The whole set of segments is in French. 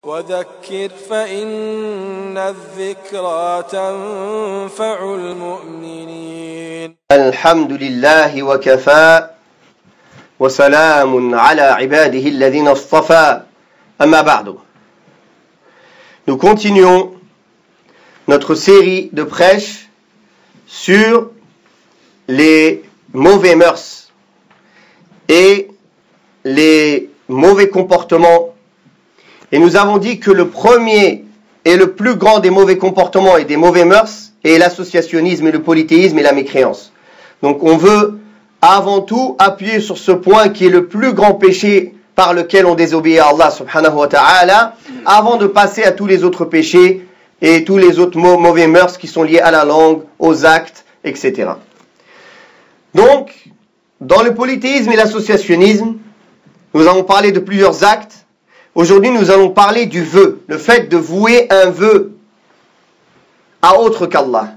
وذكر فإن الذكرى تنفع المؤمنين. الحمد لله وكفى وسلام على عباده الذين اصطفى أما بعد. Nous continuons notre série de prêches sur les mauvais mœurs et les mauvais comportements. Et nous avons dit que le premier et le plus grand des mauvais comportements et des mauvais mœurs est l'associationnisme et le polythéisme et la mécréance. Donc on veut avant tout appuyer sur ce point qui est le plus grand péché par lequel on désobéit à Allah subhanahu wa ta'ala, avant de passer à tous les autres péchés et tous les autres mauvais mœurs qui sont liés à la langue, aux actes, etc. Donc, dans le polythéisme et l'associationnisme, nous avons parlé de plusieurs actes. Aujourd'hui, nous allons parler du vœu, le fait de vouer un vœu à autre qu'Allah.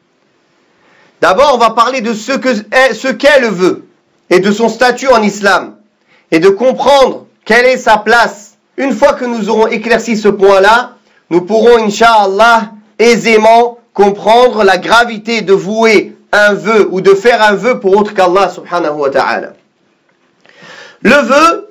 D'abord, on va parler de ce qu'est le vœu et de son statut en islam et de comprendre quelle est sa place. Une fois que nous aurons éclairci ce point-là, nous pourrons, incha'Allah, aisément comprendre la gravité de vouer un vœu ou de faire un vœu pour autre qu'Allah subhanahu wa ta'ala. Le vœu,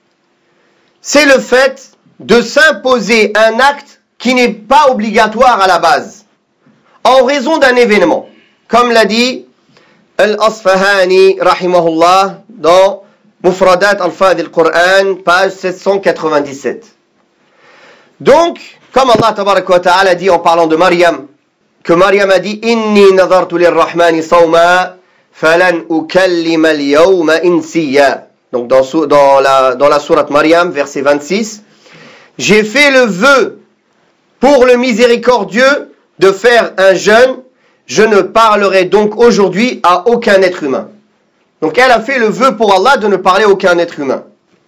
c'est le fait de s'imposer un acte qui n'est pas obligatoire à la base, en raison d'un événement. Comme l'a dit Al-Asfahani, rahimahullah, dans Mufradat al-Fadh al-Qur'an, page 797. Donc, comme Allah tabaraka wa ta'ala dit en parlant de Maryam, que Maryam a dit « Inni nadartu lirrahmani sawma, falan ukallima al-yawma insiya » Donc dans la sourate Maryam, verset 26, « J'ai fait le vœu pour le miséricordieux de faire un jeûne, je ne parlerai donc aujourd'hui à aucun être humain. » Donc elle a fait le vœu pour Allah de ne parler à aucun être humain.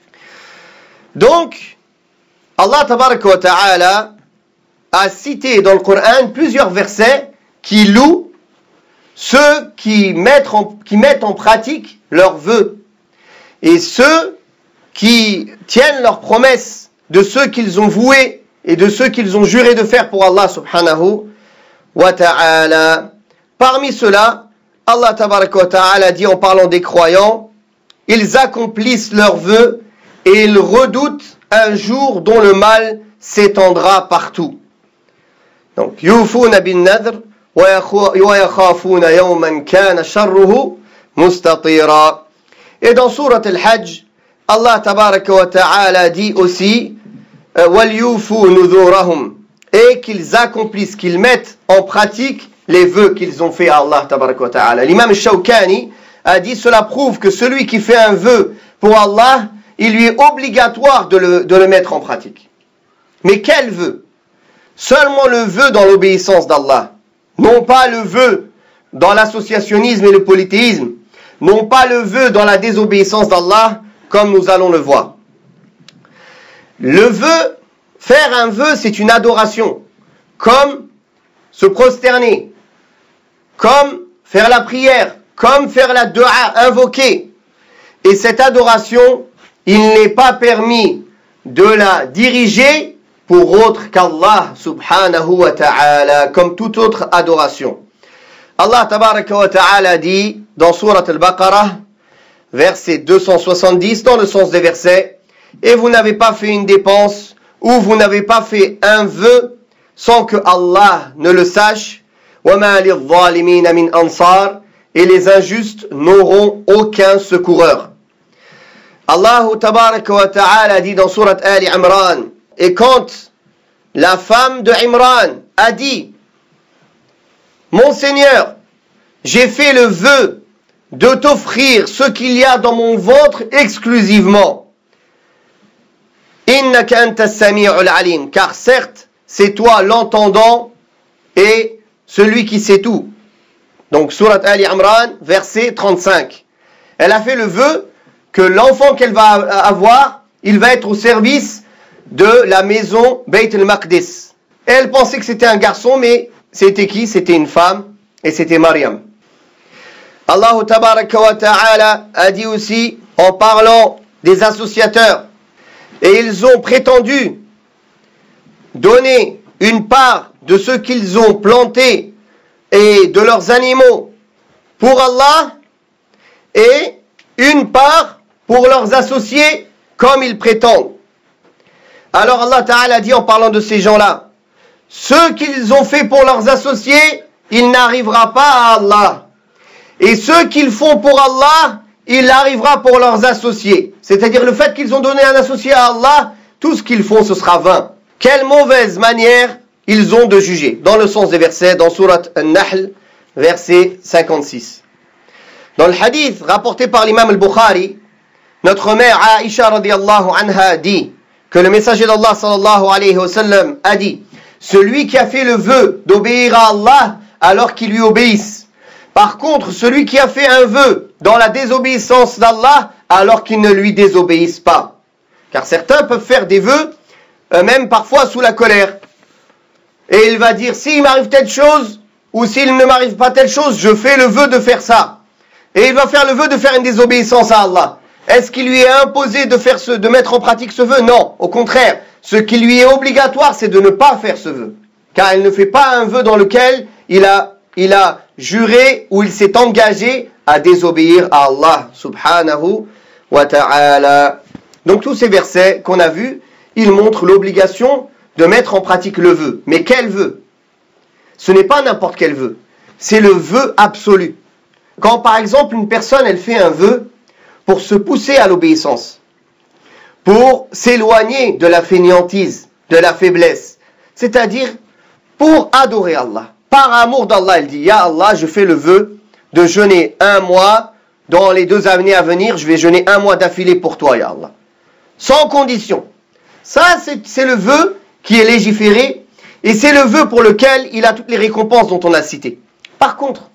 Donc, Allah tabaraka wa ta'ala a cité dans le Coran plusieurs versets qui louent ceux qui mettent en pratique leurs vœux et ceux qui tiennent leurs promesses de ceux qu'ils ont voués et de ceux qu'ils ont juré de faire pour Allah subhanahu wa ta'ala. Parmi ceux-là, Allah tabaraka wa ta'ala dit en parlant des croyants, ils accomplissent leurs vœux et ils redoutent un jour dont le mal s'étendra partout. Donc, yufuna bin nadr wa yakhafuna yawman kana sharruhu mustatira. Et dans Surat Al-Hajj, Allah tabaraka wa ta'ala dit aussi wal yufu nudurahum, et qu'ils accomplissent, qu'ils mettent en pratique les vœux qu'ils ont fait à Allah tabaraka wa ta'ala. L'imam Shawkani a dit cela prouve que celui qui fait un vœu pour Allah, il lui est obligatoire de le mettre en pratique. Mais quel vœu? Seulement le vœu dans l'obéissance d'Allah, non pas le vœu dans l'associationnisme et le polythéisme, non pas le vœu dans la désobéissance d'Allah, comme nous allons le voir. Le vœu, faire un vœu, c'est une adoration, comme se prosterner, comme faire la prière, comme faire la dua, invoquer. Et cette adoration, il n'est pas permis de la diriger pour autre qu'Allah subhanahu wa ta'ala, comme toute autre adoration. Allah tabaraka wa ta'ala dit dans Surat Al-Baqarah, verset 270, dans le sens des versets, et vous n'avez pas fait une dépense ou vous n'avez pas fait un vœu sans que Allah ne le sache, وَمَا لِلظَّالِمِينَ مِنْ أَنصَارٍ, et les injustes n'auront aucun secoureur. Allah tabaraka wa ta'ala dit dans Surat Ali Imran, et quand la femme de Imran a dit mon Seigneur, j'ai fait le vœu de t'offrir ce qu'il y a dans mon ventre exclusivement. Innaka anta as-sami'ul alim, car certes, c'est toi l'entendant et celui qui sait tout. Donc, Surat Ali Imran, verset 35. Elle a fait le vœu que l'enfant qu'elle va avoir, il va être au service de la maison Bayt al-Maqdis. Elle pensait que c'était un garçon, mais c'était qui? C'était une femme, et c'était Maryam. Allah tabaraka wa ta'ala a dit aussi, en parlant des associateurs, et ils ont prétendu donner une part de ce qu'ils ont planté et de leurs animaux pour Allah et une part pour leurs associés comme ils prétendent. Alors Allah Ta'ala dit en parlant de ces gens-là, ce qu'ils ont fait pour leurs associés, il n'arrivera pas à Allah. Et ce qu'ils font pour Allah, il arrivera pour leurs associés. C'est-à-dire le fait qu'ils ont donné un associé à Allah, tout ce qu'ils font, ce sera vain. Quelle mauvaise manière ils ont de juger. Dans le sens des versets, dans Surat An-Nahl, verset 56. Dans le hadith rapporté par l'imam al-Bukhari, notre mère Aïcha radiyallahu anha dit que le messager d'Allah sallallahu alayhi wa sallam a dit: celui qui a fait le vœu d'obéir à Allah alors qu'il lui obéisse. Par contre, celui qui a fait un vœu dans la désobéissance d'Allah alors qu'il ne lui désobéisse pas. Car certains peuvent faire des vœux, même parfois sous la colère. Et il va dire, s'il m'arrive telle chose, ou s'il ne m'arrive pas telle chose, je fais le vœu de faire ça. Et il va faire le vœu de faire une désobéissance à Allah. Est-ce qu'il lui est imposé de mettre en pratique ce vœu? Non, au contraire. Ce qui lui est obligatoire, c'est de ne pas faire ce vœu. Car il ne fait pas un vœu dans lequel il a juré ou il s'est engagé à désobéir à Allah subhanahu wa ta'ala. Donc tous ces versets qu'on a vus, ils montrent l'obligation de mettre en pratique le vœu. Mais quel vœu? Ce n'est pas n'importe quel vœu. C'est le vœu absolu. Quand par exemple une personne, elle fait un vœu pour se pousser à l'obéissance, pour s'éloigner de la fainéantise, de la faiblesse, c'est-à-dire pour adorer Allah. Par amour d'Allah, elle dit, Ya Allah, je fais le vœu de jeûner un mois, dans les 2 années à venir, je vais jeûner 1 mois d'affilée pour toi, Ya Allah. Sans condition. Ça, c'est le vœu qui est légiféré, et c'est le vœu pour lequel il a toutes les récompenses dont on a cité. Par contre,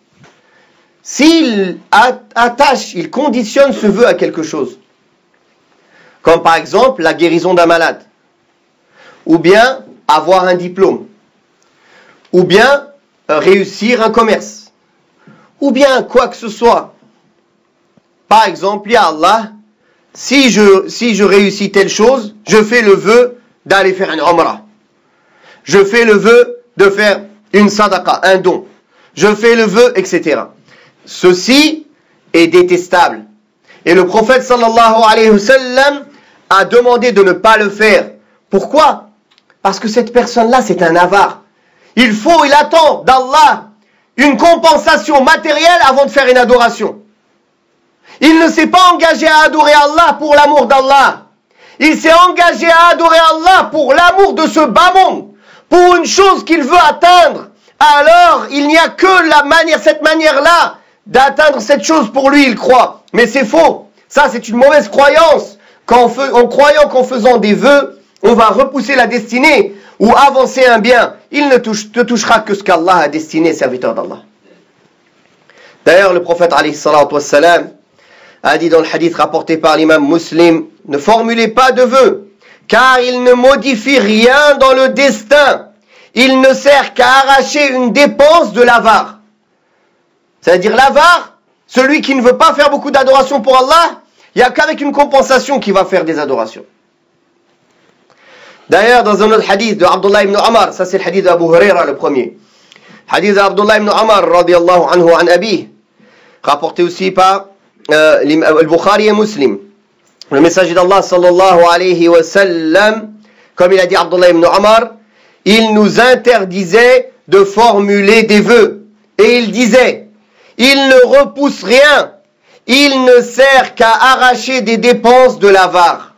s'il attache, il conditionne ce vœu à quelque chose, comme par exemple la guérison d'un malade, ou bien avoir un diplôme, ou bien réussir un commerce, ou bien quoi que ce soit. Par exemple, Ya Allah, si je réussis telle chose, je fais le vœu d'aller faire une umrah. Je fais le vœu de faire une sadaqa, un don. Je fais le vœu, etc. Ceci est détestable. Et le prophète sallallahu alayhi wa sallam a demandé de ne pas le faire. Pourquoi? Parce que cette personne-là, c'est un avare. Il attend d'Allah une compensation matérielle avant de faire une adoration. Il ne s'est pas engagé à adorer Allah pour l'amour d'Allah. Il s'est engagé à adorer Allah pour l'amour de ce bas monde, pour une chose qu'il veut atteindre. Alors, il n'y a que cette manière-là d'atteindre cette chose pour lui, il croit. Mais c'est faux. Ça, c'est une mauvaise croyance. En croyant qu'en faisant des vœux, on va repousser la destinée ou avancer un bien. Il ne te touchera que ce qu'Allah a destiné, serviteur d'Allah. D'ailleurs, le prophète alayhi salatu wassalam a dit dans le hadith rapporté par l'imam Muslim, ne formulez pas de vœux, car il ne modifie rien dans le destin. Il ne sert qu'à arracher une dépense de l'avare. C'est-à-dire l'avare, celui qui ne veut pas faire beaucoup d'adoration pour Allah, il n'y a qu'avec une compensation qu'il va faire des adorations. D'ailleurs, dans un autre hadith de Abdullah ibn Omar, ça c'est le hadith d'Abu Huraira le premier. Hadith d'Abdullah ibn Omar, radiyallahu anhu an abi, rapporté aussi par al-Bukhari et Muslim. Le messager d'Allah sallallahu alayhi wa sallam, comme il a dit Abdullah ibn Omar, il nous interdisait de formuler des vœux. Et il disait, il ne repousse rien, il ne sert qu'à arracher des dépenses de l'avare.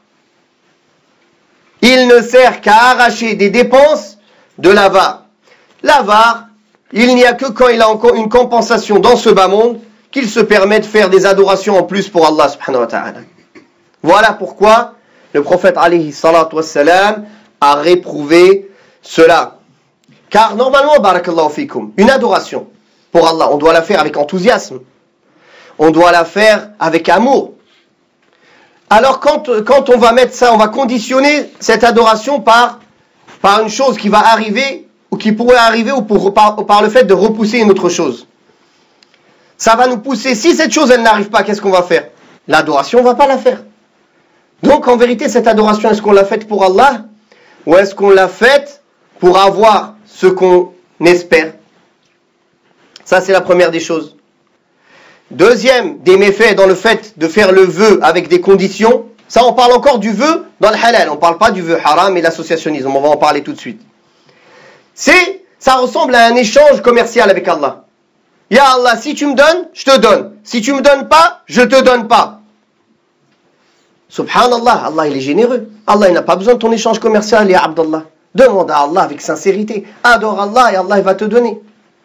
Il ne sert qu'à arracher des dépenses de l'avare. L'avare, il n'y a que quand il a encore une compensation dans ce bas monde qu'il se permet de faire des adorations en plus pour Allah subhanahu wa ta'ala. Voilà pourquoi le prophète alayhi salatu wassalam a réprouvé cela. Car normalement, barakallahu fikum, une adoration pour Allah, on doit la faire avec enthousiasme. On doit la faire avec amour. Alors quand on va mettre ça, on va conditionner cette adoration par une chose qui va arriver, ou qui pourrait arriver, ou par le fait de repousser une autre chose. Ça va nous pousser, si cette chose elle n'arrive pas, qu'est-ce qu'on va faire? L'adoration, on ne va pas la faire. Donc en vérité, cette adoration, est-ce qu'on l'a faite pour Allah? Ou est-ce qu'on l'a faite pour avoir ce qu'on espère. Ça, c'est la première des choses. Deuxième des méfaits dans le fait de faire le vœu avec des conditions, ça on parle encore du vœu dans le halal, on ne parle pas du vœu haram et l'associationnisme, on va en parler tout de suite. Ça ressemble à un échange commercial avec Allah. Ya Allah, si tu me donnes, je te donne. Si tu me donnes pas, je te donne pas. Subhanallah, Allah il est généreux. Allah il n'a pas besoin de ton échange commercial, ya Abdallah. Demande à Allah avec sincérité. Adore Allah et Allah il va te donner.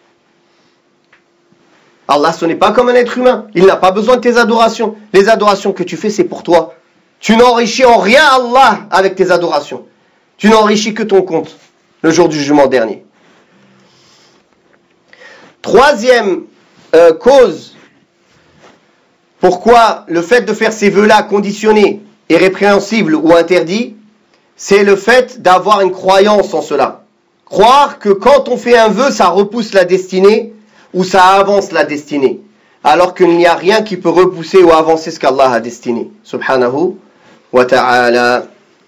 Allah ce n'est pas comme un être humain. Il n'a pas besoin de tes adorations. Les adorations que tu fais c'est pour toi. Tu n'enrichis en rien Allah avec tes adorations. Tu n'enrichis que ton compte le jour du jugement dernier. Troisième cause pourquoi le fait de faire ces vœux-là conditionnés est répréhensible ou interdit, c'est le fait d'avoir une croyance en cela. Croire que quand on fait un vœu, ça repousse la destinée ou ça avance la destinée, alors qu'il n'y a rien qui peut repousser ou avancer ce qu'Allah a destiné. Subhanahu wa ta'ala.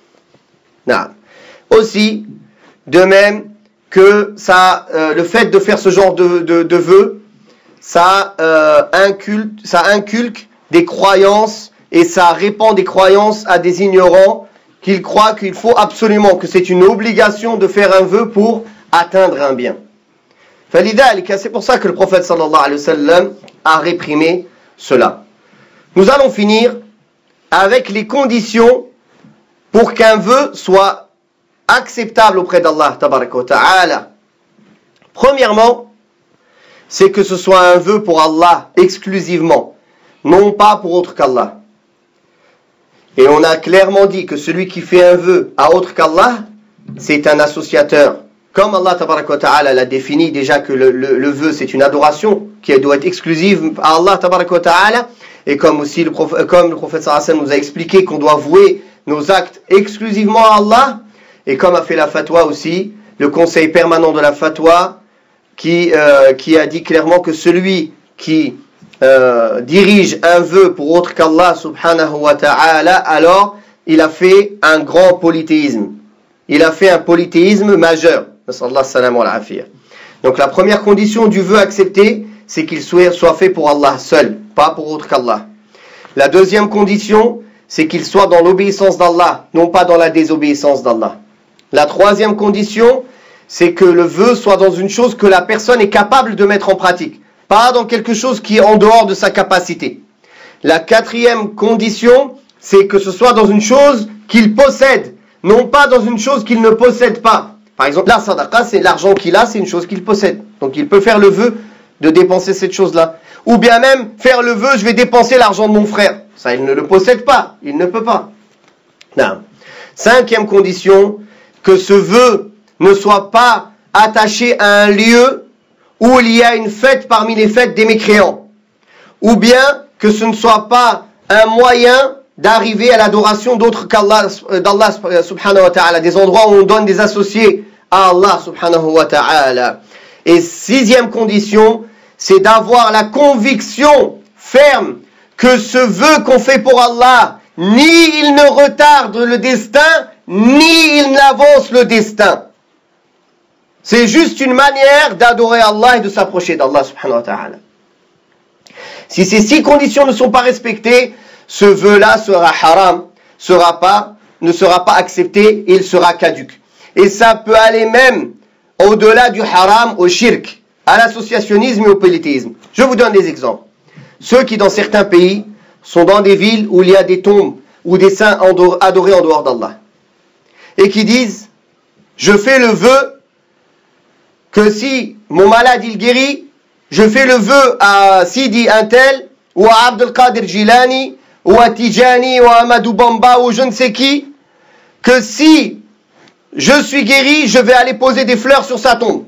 Aussi, de même que le fait de faire ce genre de vœux, ça inculque des croyances et ça répand des croyances à des ignorants qu'ils croient qu'il faut absolument, que c'est une obligation de faire un vœu pour atteindre un bien. C'est pour ça que le prophète sallallahu alayhi wa sallam a réprimé cela. Nous allons finir avec les conditions pour qu'un vœu soit acceptable auprès d'Allah tabaraka wa ta'ala. Premièrement, c'est que ce soit un vœu pour Allah exclusivement, non pas pour autre qu'Allah. Et on a clairement dit que celui qui fait un vœu à autre qu'Allah, c'est un associateur. Comme Allah tabaraka wa ta'ala l'a défini déjà que le vœu c'est une adoration qui doit être exclusive à Allah tabaraka wa ta'ala, et comme aussi le prophète sallallahu alayhi wa sallam nous a expliqué qu'on doit vouer nos actes exclusivement à Allah, et comme a fait la fatwa aussi, le conseil permanent de la fatwa, qui a dit clairement que celui qui dirige un vœu pour autre qu'Allah subhanahu wa ta'ala, alors il a fait un grand polythéisme. Il a fait un polythéisme majeur. Donc la première condition du vœu accepté, c'est qu'il soit fait pour Allah seul, pas pour autre qu'Allah. La deuxième condition, c'est qu'il soit dans l'obéissance d'Allah, non pas dans la désobéissance d'Allah. La troisième condition, c'est que le vœu soit dans une chose que la personne est capable de mettre en pratique, pas dans quelque chose qui est en dehors de sa capacité. La quatrième condition, c'est que ce soit dans une chose qu'il possède, non pas dans une chose qu'il ne possède pas. Par exemple, la sadaqa, c'est l'argent qu'il a, c'est une chose qu'il possède. Donc il peut faire le vœu de dépenser cette chose-là. Ou bien même faire le vœu, je vais dépenser l'argent de mon frère. Ça, il ne le possède pas, il ne peut pas. Non. Cinquième condition, que ce vœu ne soit pas attaché à un lieu où il y a une fête parmi les fêtes des mécréants. Ou bien que ce ne soit pas un moyen d'arriver à l'adoration d'autres qu'Allah, d'Allah subhanahu wa ta'ala, des endroits où on donne des associés à Allah subhanahu wa ta'ala. Et sixième condition, c'est d'avoir la conviction ferme que ce vœu qu'on fait pour Allah, ni il ne retarde le destin, ni il n'avance le destin. C'est juste une manière d'adorer Allah et de s'approcher d'Allah subhanahu wa ta'ala. Si ces six conditions ne sont pas respectées, ce vœu-là sera haram, ne sera pas accepté et il sera caduc. Et ça peut aller même au-delà du haram, au shirk, à l'associationnisme et au polythéisme. Je vous donne des exemples. Ceux qui dans certains pays sont dans des villes où il y a des tombes ou des saints adorés en dehors d'Allah. Et qui disent, je fais le vœu que si mon malade il guérit, je fais le vœu à Sidi Intel ou à Abdel Qadir Jilani ou à Tijani ou à Amadou Bamba ou je ne sais qui, que si je suis guéri, je vais aller poser des fleurs sur sa tombe.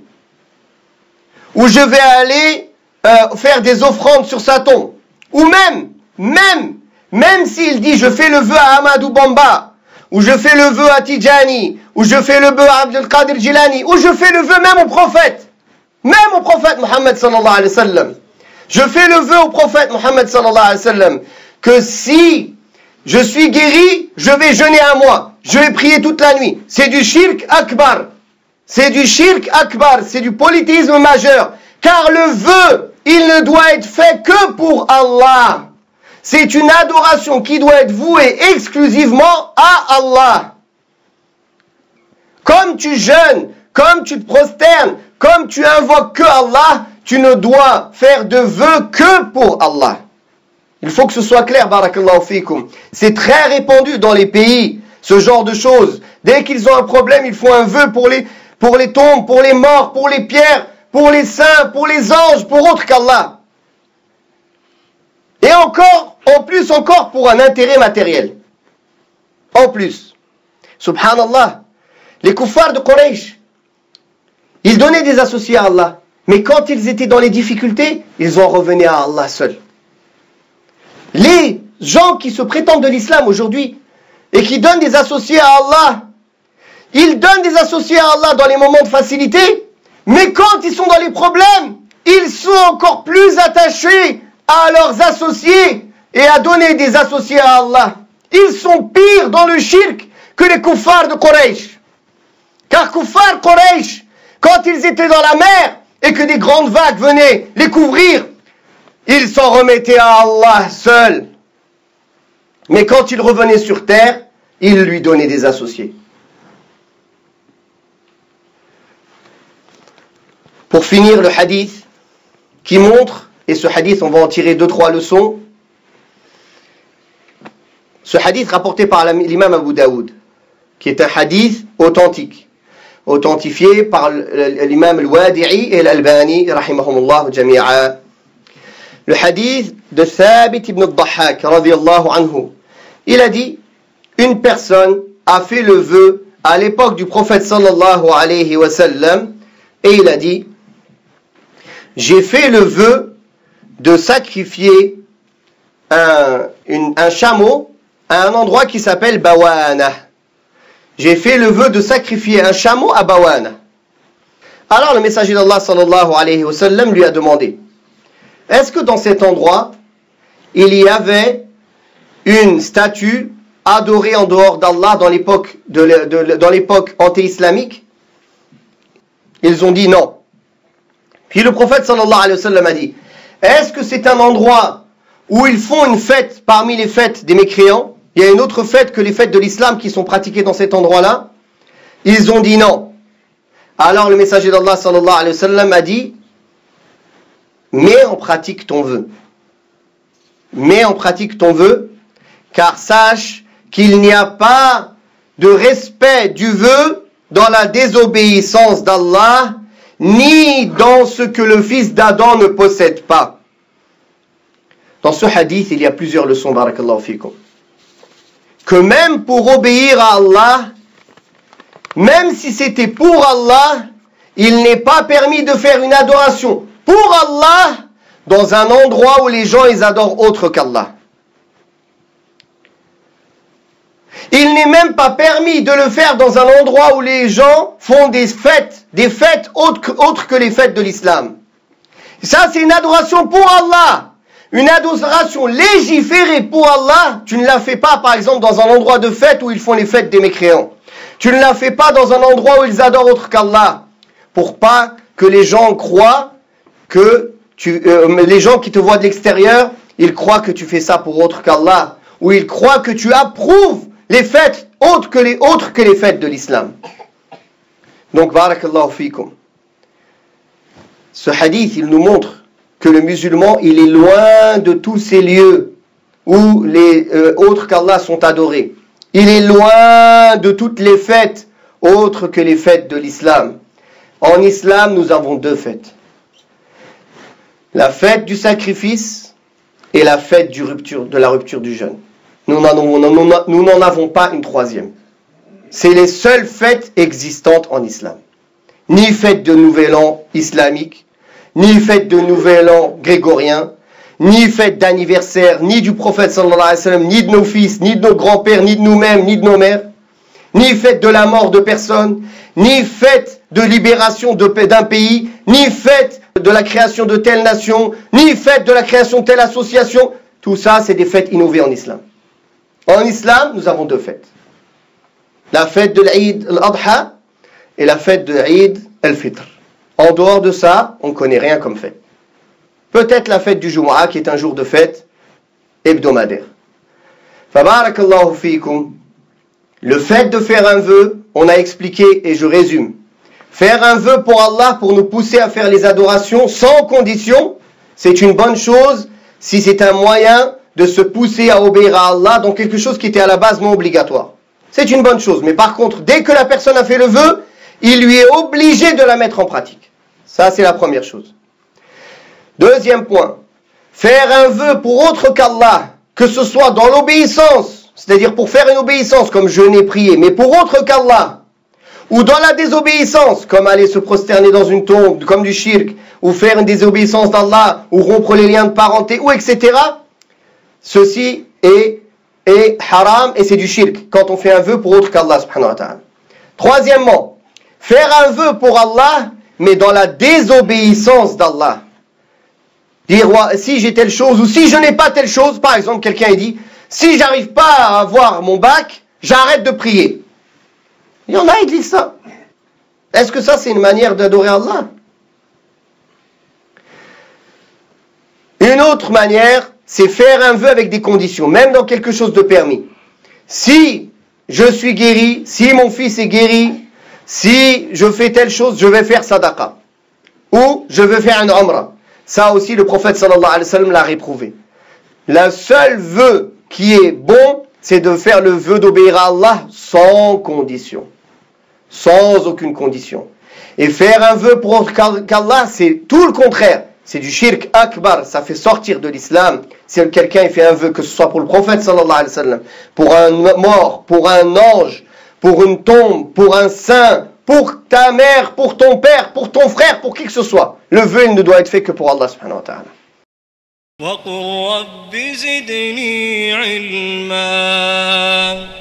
Ou je vais aller faire des offrandes sur sa tombe. Ou même s'il dit je fais le vœu à Amadou Bamba, ou je fais le vœu à Tijani, ou je fais le vœu à Abdel Qadir Jilani, ou je fais le vœu même au prophète Muhammad sallallahu alayhi wa sallam. Je fais le vœu au prophète Muhammad sallallahu alayhi wa sallam que si je suis guéri, je vais jeûner un mois, je vais prier toute la nuit. C'est du shirk akbar. c'est du shirk akbar, c'est du polythéisme majeur. Car le vœu, il ne doit être fait que pour Allah. C'est une adoration qui doit être vouée exclusivement à Allah. Comme tu jeûnes, comme tu te prosternes, comme tu invoques que Allah, tu ne dois faire de vœux que pour Allah. Il faut que ce soit clair, barakallahu fikum. C'est très répandu dans les pays, ce genre de choses. Dès qu'ils ont un problème, ils font un vœu pour les tombes, pour les morts, pour les pierres, pour les saints, pour les anges, pour autre qu'Allah. Et encore, en plus encore pour un intérêt matériel. En plus. Subhanallah. Les kuffars de Quraysh, ils donnaient des associés à Allah. Mais quand ils étaient dans les difficultés, ils en revenaient à Allah seul. Les gens qui se prétendent de l'islam aujourd'hui et qui donnent des associés à Allah, ils donnent des associés à Allah dans les moments de facilité, mais quand ils sont dans les problèmes, ils sont encore plus attachés à leurs associés et à donner des associés à Allah. Ils sont pires dans le shirk que les kuffars de Quraysh. Car kuffar Quraysh, quand ils étaient dans la mer et que des grandes vagues venaient les couvrir, ils s'en remettaient à Allah seul. Mais quand ils revenaient sur terre, ils lui donnaient des associés. Pour finir, le hadith qui montre, et ce hadith on va en tirer 2-3 leçons, ce hadith rapporté par l'imam Abu Daoud, qui est un hadith authentique, authentifié par l'imam al-Wadi'i et l'Albani, rahimahumullah jami'a. Le hadith de Thabit ibn al-Dhahhak, radiyallahu anhu, il a dit, une personne a fait le vœu à l'époque du prophète sallallahu alayhi wa sallam, et il a dit, j'ai fait le vœu de sacrifier un chameau à un endroit qui s'appelle Bawana. J'ai fait le vœu de sacrifier un chameau à Bawana. Alors le messager d'Allah sallallahu alayhi wa sallam lui a demandé, est-ce que dans cet endroit, il y avait une statue adorée en dehors d'Allah dans l'époque anté-islamique? Ils ont dit non. Puis le prophète sallallahu alayhi wa sallam a dit, est-ce que c'est un endroit où ils font une fête parmi les fêtes des mécréants? Il y a une autre fête que les fêtes de l'islam qui sont pratiquées dans cet endroit-là? Ils ont dit non. Alors le messager d'Allah sallallahu alayhi wa sallam a dit, mets en pratique ton vœu. Mets en pratique ton vœu, car sache qu'il n'y a pas de respect du vœu dans la désobéissance d'Allah, ni dans ce que le fils d'Adam ne possède pas. Dans ce hadith, il y a plusieurs leçons, barakallahu fikum. Que même pour obéir à Allah, même si c'était pour Allah, il n'est pas permis de faire une adoration pour Allah dans un endroit où les gens ils adorent autre qu'Allah. Il n'est même pas permis de le faire dans un endroit où les gens font des fêtes autres que les fêtes de l'islam. Ça, c'est une adoration pour Allah. Une adoration légiférée pour Allah, tu ne la fais pas, par exemple, dans un endroit de fête où ils font les fêtes des mécréants. Tu ne la fais pas dans un endroit où ils adorent autre qu'Allah. Pour pas que les gens croient que les gens qui te voient de l'extérieur, ils croient que tu fais ça pour autre qu'Allah. Ou ils croient que tu approuves les fêtes autres que les fêtes de l'islam. Donc, barakallahu fikum. Ce hadith, il nous montre que le musulman, il est loin de tous ces lieux où les autres qu'Allah sont adorés. Il est loin de toutes les fêtes autres que les fêtes de l'islam. En islam, nous avons deux fêtes. La fête du sacrifice et la fête de la rupture du jeûne. Nous n'en avons pas une troisième. C'est les seules fêtes existantes en islam. Ni fête de nouvel an islamique, ni fête de nouvel an grégorien, ni fête d'anniversaire, ni du prophète sallallahu alayhi wa sallam, ni de nos fils, ni de nos grands-pères, ni de nous-mêmes, ni de nos mères, ni fête de la mort de personne, ni fête de libération d'un pays, ni fête de la création de telle nation, ni fête de la création de telle association. Tout ça, c'est des fêtes innovées en islam. En islam, nous avons deux fêtes. La fête de l'Eid al-Adha et la fête de Eid el-Fitr. En dehors de ça, on ne connaît rien comme fête. Peut-être la fête du Jumu'ah qui est un jour de fête hebdomadaire. Fabarakallahu fikum. Le fait de faire un vœu, on a expliqué et je résume. Faire un vœu pour Allah pour nous pousser à faire les adorations sans condition, c'est une bonne chose si c'est un moyen de se pousser à obéir à Allah dans quelque chose qui était à la base non obligatoire. C'est une bonne chose. Mais par contre, dès que la personne a fait le vœu, il lui est obligé de la mettre en pratique. Ça, c'est la première chose. Deuxième point. Faire un vœu pour autre qu'Allah, que ce soit dans l'obéissance, c'est-à-dire pour faire une obéissance comme jeûner, prier, mais pour autre qu'Allah, ou dans la désobéissance, comme aller se prosterner dans une tombe, comme du shirk, ou faire une désobéissance d'Allah, ou rompre les liens de parenté, ou etc. Ceci est haram et c'est du shirk quand on fait un vœu pour autre qu'Allah subhanahu wa ta'ala. Troisièmement, faire un vœu pour Allah, mais dans la désobéissance d'Allah. Dire, si j'ai telle chose, ou si je n'ai pas telle chose, par exemple, quelqu'un dit, si j'arrive pas à avoir mon bac, j'arrête de prier. Il y en a, ils disent ça. Est-ce que ça, c'est une manière d'adorer Allah? Une autre manière, c'est faire un vœu avec des conditions, même dans quelque chose de permis. Si je suis guéri, si mon fils est guéri, si je fais telle chose, je vais faire sadaqa. Ou je veux faire un umrah. Ça aussi, le prophète sallallahu alayhi wa sallam l'a réprouvé. Le seul vœu qui est bon, c'est de faire le vœu d'obéir à Allah sans condition. Sans aucune condition. Et faire un vœu pour autre qu'Allah, c'est tout le contraire. C'est du shirk akbar, ça fait sortir de l'islam. Si quelqu'un fait un vœu, que ce soit pour le prophète sallallahu alayhi wa sallam, pour un mort, pour un ange, pour une tombe, pour un saint, pour ta mère, pour ton père, pour ton frère, pour qui que ce soit. Le vœu, il ne doit être fait que pour Allah subhanahu wa ta'ala. وقل رب زدني علما